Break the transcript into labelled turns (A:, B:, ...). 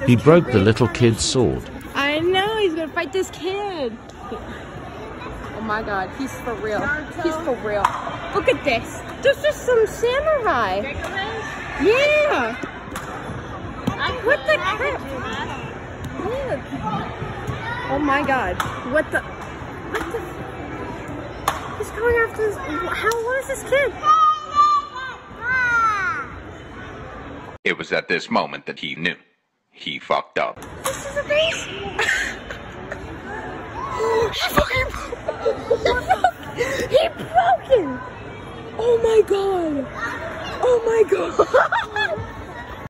A: He broke the little kid's sword.
B: I know, he's gonna fight this kid. Oh my god, he's for real. He's for real. Look at this. There's just some samurai. Yeah. What the crap? Look. Oh my god. What the? He's going after this. How old is this kid?
C: It was at this moment that he knew. He fucked up.
B: This is a base. He broke it. Oh my god. Oh my god.